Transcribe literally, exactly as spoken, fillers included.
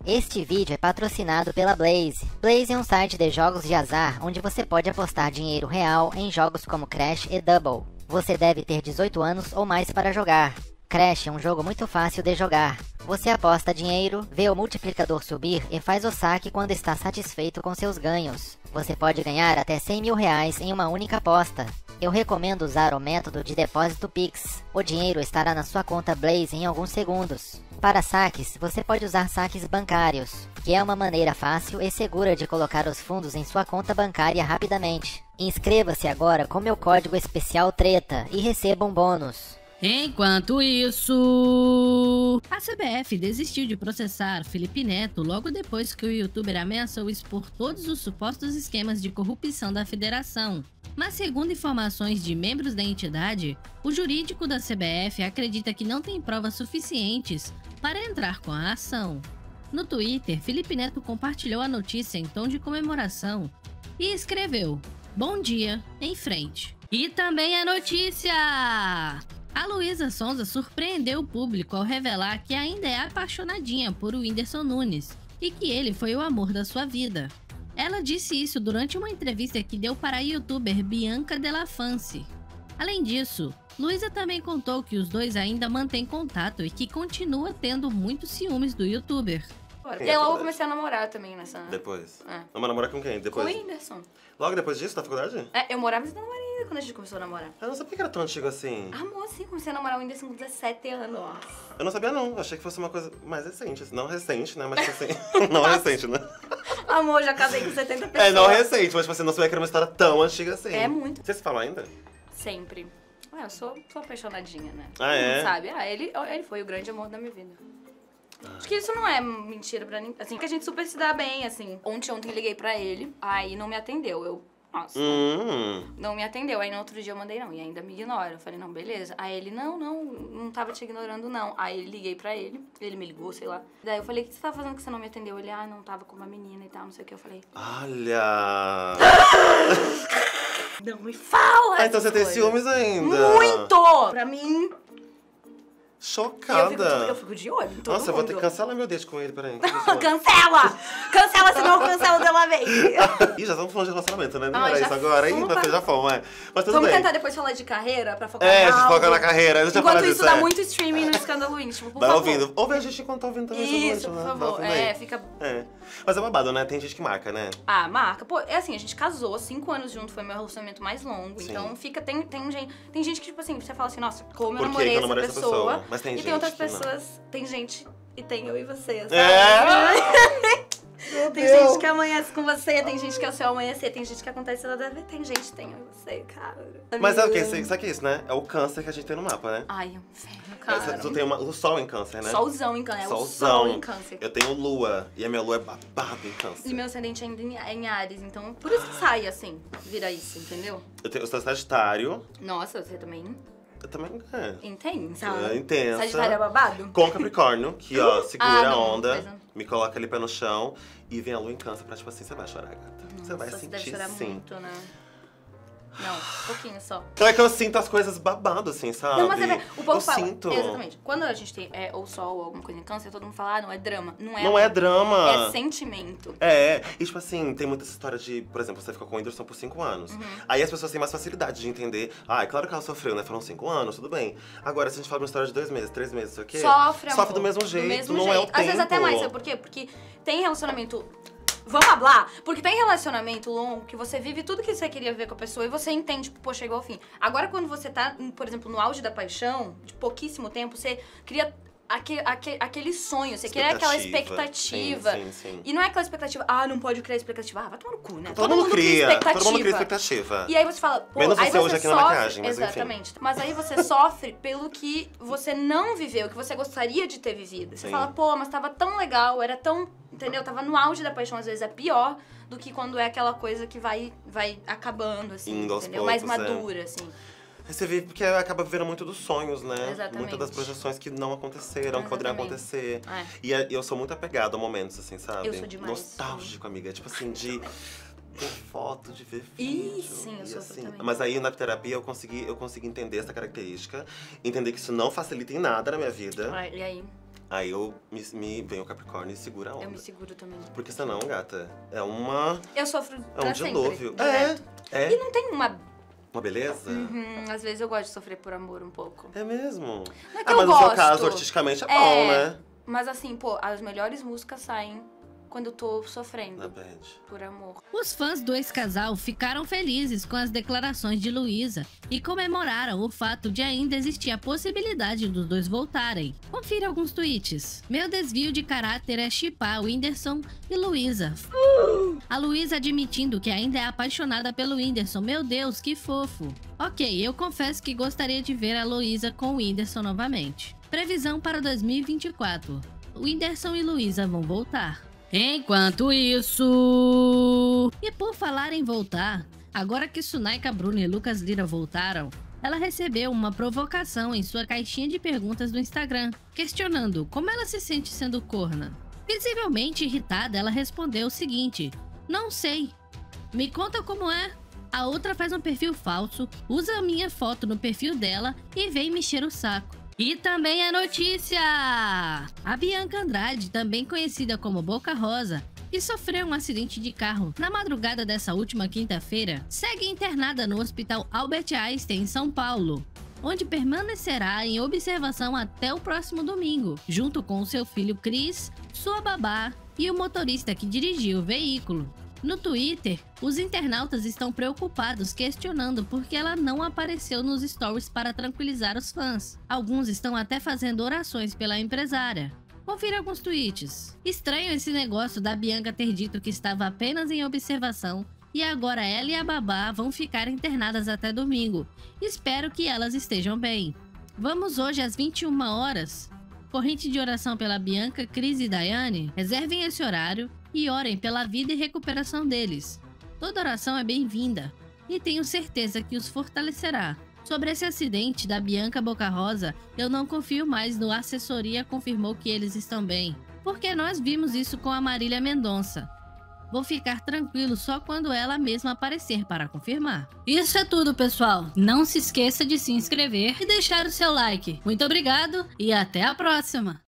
Este vídeo é patrocinado pela Blaze. Blaze é um site de jogos de azar onde você pode apostar dinheiro real em jogos como Crash e Double. Você deve ter dezoito anos ou mais para jogar. Crash é um jogo muito fácil de jogar. Você aposta dinheiro, vê o multiplicador subir e faz o saque quando está satisfeito com seus ganhos. Você pode ganhar até cem mil reais em uma única aposta. Eu recomendo usar o método de depósito Pix. O dinheiro estará na sua conta Blaze em alguns segundos. Para saques, você pode usar saques bancários, que é uma maneira fácil e segura de colocar os fundos em sua conta bancária rapidamente. Inscreva-se agora com meu código especial TRETA e receba um bônus. Enquanto isso, a C B F desistiu de processar Felipe Neto logo depois que o youtuber ameaçou expor todos os supostos esquemas de corrupção da federação. Mas segundo informações de membros da entidade, o jurídico da C B F acredita que não tem provas suficientes para entrar com a ação. No Twitter, Felipe Neto compartilhou a notícia em tom de comemoração e escreveu: "Bom dia, em frente". E também a notícia! A Luísa Sonza surpreendeu o público ao revelar que ainda é apaixonadinha por Whindersson Nunes e que ele foi o amor da sua vida. Ela disse isso durante uma entrevista que deu para a youtuber Bianca Della Fancy. Além disso, Luísa também contou que os dois ainda mantêm contato e que continua tendo muitos ciúmes do youtuber. E aí logo eu comecei a namorar também nessa... Depois? É. Vamos namorar com quem? Depois? Com o Whindersson. Logo depois disso, da faculdade? É, eu morava em Santa Maria quando a gente começou a namorar. Eu não sabia que era tão antigo assim. Amor, sim, comecei a namorar o Whindersson com dezessete anos. Eu não sabia não, eu achei que fosse uma coisa mais recente. Não recente, né, mas assim... não recente, né? Amor, já casei com setenta pessoas. É, não recente, mas tipo assim, não sabia que era uma história tão antiga assim. É muito. Você se fala ainda? Sempre. Ué, eu sou, sou apaixonadinha, né? Ah, é? Não sabe? Ah, ele, ele foi o grande amor da minha vida. Acho que isso não é mentira pra ninguém. Assim, que a gente super se dá bem, assim. Ontem, ontem liguei pra ele, aí não me atendeu. Eu, nossa, Hum. não me atendeu. Aí no outro dia eu mandei não, e ainda me ignora. Eu falei, não, beleza. Aí ele, não, não, não tava te ignorando, não. Aí liguei pra ele, ele me ligou, sei lá. Daí eu falei, o que você tava fazendo que você não me atendeu? Ele, ah, não tava com uma menina e tal, não sei o que. Eu falei, Olha! não me fala! Ah, então você tem coisas. ciúmes ainda? Muito! Pra mim... Chocada. Eu fico, eu fico de olho em todo Nossa, eu mundo. vou ter que cancelar meu date com ele, peraí. Cancela! Cancela, senão eu cancelo de uma vez. Ih, já estamos falando de relacionamento, né? Não Ai, era já isso agora, hein? vamos Mas pra- já fomos, é. Mas tudo Vamos bem. tentar depois falar de carreira pra focar É, em a gente algo. foca na carreira. Deixa eu falar Enquanto disso, isso, dá é. muito streaming no Escândalo íntimo, por Vai favor. ouvindo. Ouve a gente enquanto tá ouvindo também. Isso, sobre por né? favor. Vai ouvindo aí. É, fica... É. Mas é babado, né? Tem gente que marca, né? Ah, marca. Pô, é assim, a gente casou, cinco anos junto, foi meu relacionamento mais longo. Sim. Então fica, tem, tem, gente, tem gente que, tipo assim, você fala assim, nossa, como eu Por que namorei que eu essa namorei essa pessoa. pessoa? Mas tem e gente tem outras que não. pessoas, tem gente, e tem eu e você, sabe? É! Tem gente que amanhece com você, tem gente que é o seu amanhecer, tem gente que acontece lá da vez, tem gente, tem eu e você, cara. Mas sabe o que? Sabe o que é isso, né? É o câncer que a gente tem no mapa, né? Ai, inferno, cara. Essa- Tu tem uma- o sol em câncer, né? Solzão em câncer, é o Solzão. sol em câncer. Eu tenho lua, e a minha lua é babado em câncer. E meu ascendente ainda em- é em Ares, então por isso que sai assim, vira isso, entendeu? Eu, tenho, eu sou sagitário, Nossa, você também eu também... É. intensa. É intensa. Sagitário é babado? Com Capricórnio, que ó, segura Ah, a não, onda, mas não. me coloca ali pé no chão e vem a lua em câncer pra, tipo assim, você vai chorar, gata. Você vai Nossa, sentir deve chorar sim. muito, né? Não, um pouquinho só. Então é que eu sinto as coisas babado, assim, sabe? Não, mas é verdade. O povo eu fala. sinto. Exatamente. Quando a gente tem é, ou sol ou alguma coisa em câncer, todo mundo fala, ah, não, é drama. Não é. Não é drama. É sentimento. É, e tipo assim, tem muita história de, por exemplo, você ficou com o Whindersson por cinco anos. Uhum. Aí as pessoas têm mais facilidade de entender. Ah, é claro que ela sofreu, né? Foram cinco anos, tudo bem. Agora, se a gente fala de uma história de dois meses, três meses, isso aqui. Sofre, amor. Sofre do mesmo jeito, mesmo não jeito. é o tempo. Às vezes até mais, sabe por quê? Porque tem relacionamento... Vamos hablar? Porque tem relacionamento longo que você vive tudo que você queria ver com a pessoa e você entende, tipo, pô, chegou ao fim. Agora, quando você tá, por exemplo, no auge da paixão, de pouquíssimo tempo, você cria aquele, aquele, aquele sonho, você cria aquela expectativa. Sim, sim, sim. E não é aquela expectativa, ah, não pode criar expectativa. Ah, vai tomar no cu, né? Todo, mundo cria, todo mundo cria expectativa. E aí você fala, pô, Menos aí você você hoje aqui na sofre, maquiagem, mas enfim. exatamente. Mas aí você sofre pelo que você não viveu, que você gostaria de ter vivido. Você Sim. fala, pô, mas tava tão legal, era tão, entendeu? Tava no auge da paixão, às vezes é pior do que quando é aquela coisa que vai, vai acabando, assim, Indo aos entendeu? poucos, Mais é. madura, assim. Aí você vive porque acaba vivendo muito dos sonhos, né? Exatamente. Muitas das projeções que não aconteceram, que poderiam Exatamente. acontecer. É. E é- eu sou muito apegado a momentos, assim, sabe? Eu sou demais. Nostálgico, amiga. Tipo assim, de ver foto, de ver Ih, vídeo. sim, eu e sou assim. também. Mas aí na terapia eu consegui, eu consegui entender essa característica, entender que isso não facilita em nada na minha vida. Ah, e aí? Aí eu me, me vem o Capricórnio e segura a onda. Eu me seguro também. Porque senão, gata, é uma... Eu sofro É pra um sempre, dilúvio. direto. É, é. E não tem uma... Uma beleza? Uhum, às vezes eu gosto de sofrer por amor um pouco. É mesmo? Não é que ah, eu mas gosto. no seu caso, artisticamente, é, É. bom, né? Mas assim, pô, as melhores músicas saem quando eu tô sofrendo Na bad. por amor. Os fãs do ex-casal ficaram felizes com as declarações de Luísa e comemoraram o fato de ainda existir a possibilidade dos dois voltarem. Confira alguns tweets. Meu desvio de caráter é shippar Whindersson e Luísa. A Luísa admitindo que ainda é apaixonada pelo Whindersson. Meu Deus, que fofo. Ok, eu confesso que gostaria de ver a Luísa com o Whindersson novamente. Previsão para dois mil e vinte e quatro. Whindersson e Luísa vão voltar. Enquanto isso... E por falar em voltar, agora que Sunaika Bruno e Lucas Lira voltaram, ela recebeu uma provocação em sua caixinha de perguntas do Instagram, questionando como ela se sente sendo corna. Visivelmente irritada, ela respondeu o seguinte: não sei. Me conta como é. A outra faz um perfil falso, usa a minha foto no perfil dela e vem me encher o saco. E também é notícia! A Bianca Andrade, também conhecida como Boca Rosa, que sofreu um acidente de carro na madrugada dessa última quinta-feira, segue internada no Hospital Albert Einstein, em São Paulo, onde permanecerá em observação até o próximo domingo, junto com seu filho Cris, sua babá e o motorista que dirigiu o veículo. No Twitter, os internautas estão preocupados, questionando por que ela não apareceu nos stories para tranquilizar os fãs. Alguns estão até fazendo orações pela empresária. Confira alguns tweets. Estranho esse negócio da Bianca ter dito que estava apenas em observação e agora ela e a babá vão ficar internadas até domingo. Espero que elas estejam bem. Vamos hoje às vinte e uma horas? Corrente de oração pela Bianca, Cris e Daiane? Reservem esse horário e orem pela vida e recuperação deles. Toda oração é bem-vinda e tenho certeza que os fortalecerá. Sobre esse acidente da Bianca Boca Rosa, eu não confio mais no a assessoria confirmou que eles estão bem, porque nós vimos isso com a Marília Mendonça. Vou ficar tranquilo só quando ela mesma aparecer para confirmar. Isso é tudo, pessoal. Não se esqueça de se inscrever e deixar o seu like. Muito obrigado e até a próxima!